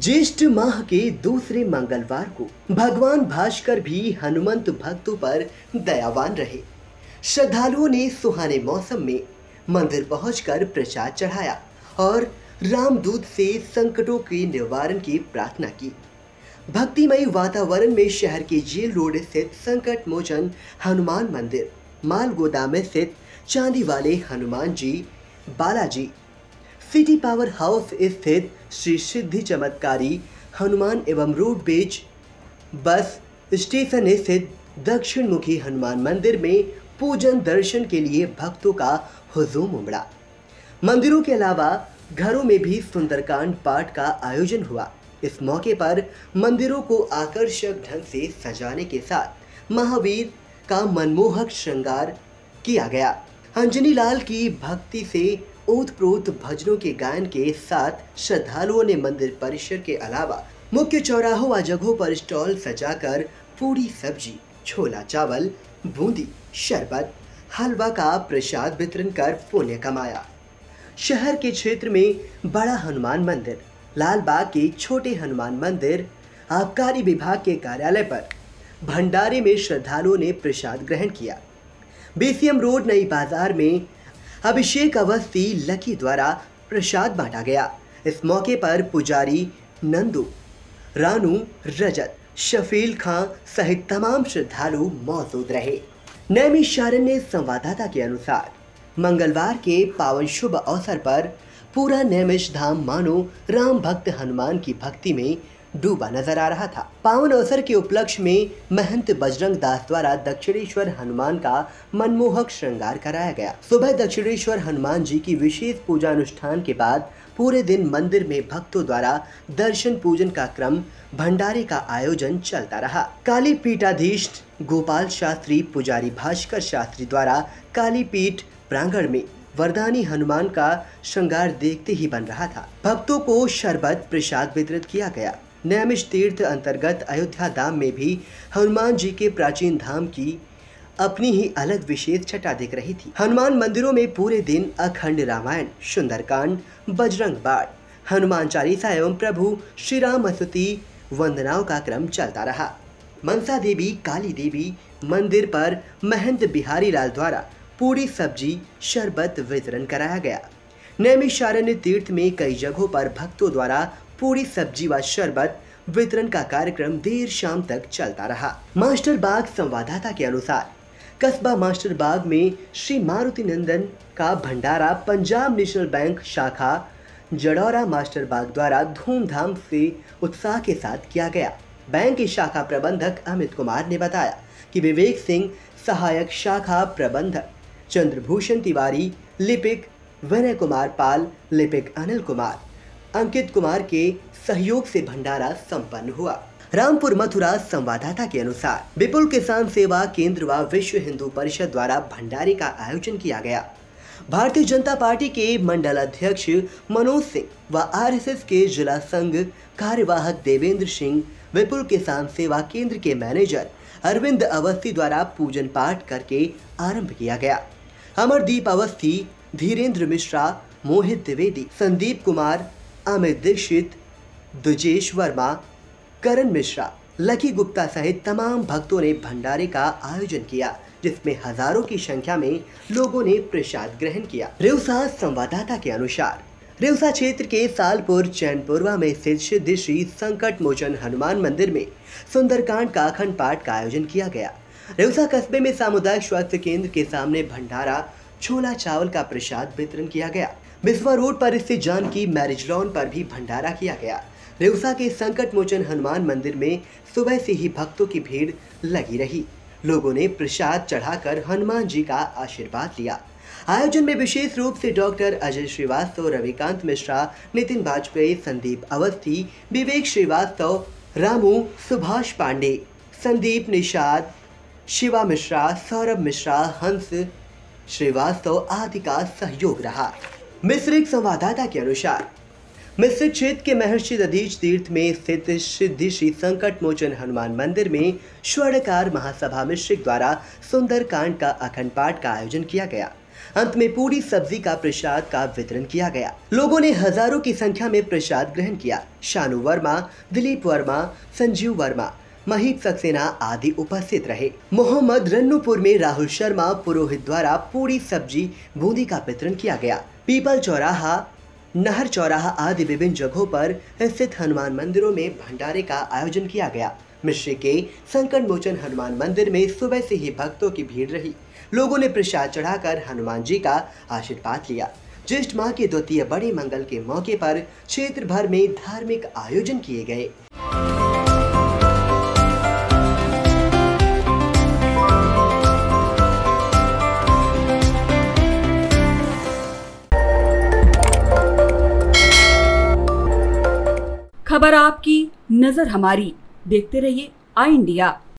ज्येष्ठ माह के दूसरे मंगलवार को भगवान भास्कर भी हनुमंत भक्तों पर दयावान रहे। श्रद्धालुओं ने सुहाने मौसम में मंदिर पहुंचकर प्रसाद चढ़ाया और रामदूत से संकटों के निवारण की प्रार्थना की। भक्तिमय वातावरण में शहर के जेल रोड स्थित संकट मोचन हनुमान मंदिर, माल गोदाम में स्थित चांदी वाले Hanuman ji Balaji, city power house स्थित श्री सिद्धि चमत्कारी हनुमान एवं रोडवेज बस स्टेशन स्थित दक्षिण मुखी हनुमान मंदिर में पूजन दर्शन के लिए भक्तों का हुजूम उमड़ा। मंदिरों के अलावा घरों में भी सुंदरकांड पाठ का आयोजन हुआ। इस मौके पर मंदिरों को आकर्षक ढंग से सजाने के साथ महावीर का मनमोहक श्रृंगार किया गया। अंजनी लाल की भक्ति से ओतप्रोत भजनों के गायन के साथ श्रद्धालुओं ने मंदिर परिसर के अलावा मुख्य चौराहों व जगहों पर स्टॉल सजाकर पूरी सब्जी, छोला चावल, बूंदी, शरबत, हलवा का प्रसाद वितरण कर पुण्य कमाया। शहर के क्षेत्र में बड़ा हनुमान मंदिर, लालबाग के छोटे हनुमान मंदिर, आबकारी विभाग के कार्यालय पर भंडारे में श्रद्धालुओं ने प्रसाद ग्रहण किया। बीसीएम रोड नई बाजार में अभिषेक अवस्थी लकी द्वारा प्रसाद बांटा गया। इस मौके पर पुजारी नंदू, रानू, रजत, शफील खां सहित तमाम श्रद्धालु मौजूद रहे। नैमिषारण्य संवाददाता के अनुसार मंगलवार के पावन शुभ अवसर पर पूरा नैमिष धाम मानो राम भक्त हनुमान की भक्ति में डूबा नजर आ रहा था। पावन अवसर के उपलक्ष्य में महंत बजरंग दास द्वारा दक्षिणेश्वर हनुमान का मनमोहक श्रृंगार कराया गया। सुबह दक्षिणेश्वर हनुमान जी की विशेष पूजा अनुष्ठान के बाद पूरे दिन मंदिर में भक्तों द्वारा दर्शन पूजन का क्रम, भंडारे का आयोजन चलता रहा। काली पीठाधीश गोपाल शास्त्री पुजारी भास्कर शास्त्री द्वारा काली पीठ प्रांगण में वरदानी हनुमान का श्रृंगार देखते ही बन रहा था। भक्तों को शरबत प्रसाद वितरित किया गया। नैमिष तीर्थ अंतर्गत अयोध्या धाम में भी हनुमान जी के प्राचीन धाम की अपनी ही अलग विशेष छटा दिख रही थी। हनुमान मंदिरों में पूरे दिन अखंड रामायण, सुंदरकांड, बजरंग बाण, हनुमान चालीसा एवं प्रभु श्री राम स्तुति वंदनाओं का क्रम चलता रहा। मनसा देवी, काली देवी मंदिर पर महंत बिहारी लाल द्वारा पूरी सब्जी, शरबत वितरण कराया गया। नैमिषारण्य तीर्थ में कई जगहों पर भक्तों द्वारा पूरी सब्जी व शरबत वितरण का कार्यक्रम देर शाम तक चलता रहा। मास्टर बाग संवाददाता के अनुसार कस्बा मास्टर बाग में श्री मारुति नंदन का भंडारा पंजाब नेशनल बैंक शाखा जडौरा मास्टर बाग द्वारा धूमधाम से उत्साह के साथ किया गया। बैंक के शाखा प्रबंधक अमित कुमार ने बताया कि विवेक सिंह, सहायक शाखा प्रबंधक चंद्रभूषण तिवारी, लिपिक विनय कुमार पाल, लिपिक अनिल कुमार, अंकित कुमार के सहयोग से भंडारा संपन्न हुआ। रामपुर मथुरा संवाददाता के अनुसार विपुल किसान सेवा केंद्र व विश्व हिंदू परिषद द्वारा भंडारे का आयोजन किया गया। भारतीय जनता पार्टी के मंडल अध्यक्ष मनोज सिंह व आरएसएस के जिला संघ कार्यवाहक देवेंद्र सिंह, विपुल किसान सेवा केंद्र के मैनेजर अरविंद अवस्थी द्वारा पूजन पाठ करके आरंभ किया गया। अमरदीप अवस्थी, धीरेन्द्र मिश्रा, मोहित द्विवेदी, संदीप कुमार, अमित दीक्षित, दुजेश वर्मा, करण मिश्रा, लकी गुप्ता सहित तमाम भक्तों ने भंडारे का आयोजन किया, जिसमें हजारों की संख्या में लोगों ने प्रसाद ग्रहण किया। रेउसा संवाददाता के अनुसार रेउसा क्षेत्र के सालपुर चैनपुरवा में स्थित सिद्धि श्री संकट मोचन हनुमान मंदिर में सुंदरकांड का अखंड पाठ का आयोजन किया गया। रेउसा कस्बे में सामुदायिक स्वास्थ्य केंद्र के सामने भंडारा, छोला चावल का प्रसाद वितरण किया गया। बिस्वा रोड पर स्थित जानकी मैरिज लॉन पर भी भंडारा किया गया। रेउसा के संकट मोचन हनुमान मंदिर में सुबह से ही भक्तों की भीड़ लगी रही। लोगों ने प्रसाद चढ़ाकर हनुमान जी का आशीर्वाद लिया। आयोजन में विशेष रूप से डॉक्टर अजय श्रीवास्तव, रविकांत मिश्रा, नितिन वाजपेयी, संदीप अवस्थी, विवेक श्रीवास्तव, रामू, सुभाष पांडे, संदीप निषाद, शिवा मिश्रा, सौरभ मिश्रा, हंस श्रीवास्तव आदि का सहयोग रहा। मिश्रिक संवाददाता के अनुसार मिश्रिक क्षेत्र के महर्षि दधीच तीर्थ में स्थित सिद्धि श्री संकट मोचन हनुमान मंदिर में स्वर्णकार महासभा मिश्रिक द्वारा सुंदरकांड का अखंड पाठ का आयोजन किया गया। अंत में पूरी सब्जी का प्रसाद का वितरण किया गया। लोगों ने हजारों की संख्या में प्रसाद ग्रहण किया। शानू वर्मा, दिलीप वर्मा, संजीव वर्मा, महीप सक्सेना आदि उपस्थित रहे। मोहम्मद रन्नूपुर में राहुल शर्मा पुरोहित द्वारा पूरी सब्जी बूंदी का वितरण किया गया। पीपल चौराहा, नहर चौराहा आदि विभिन्न जगहों पर स्थित हनुमान मंदिरों में भंडारे का आयोजन किया गया। मिश्री के संकट मोचन हनुमान मंदिर में सुबह से ही भक्तों की भीड़ रही। लोगों ने प्रसाद चढ़ाकर हनुमान जी का आशीर्वाद लिया। ज्येष्ठ माह के द्वितीय बड़े मंगल के मौके पर क्षेत्र भर में धार्मिक आयोजन किए गए। खबर आपकी, नजर हमारी। देखते रहिए आई इंडिया।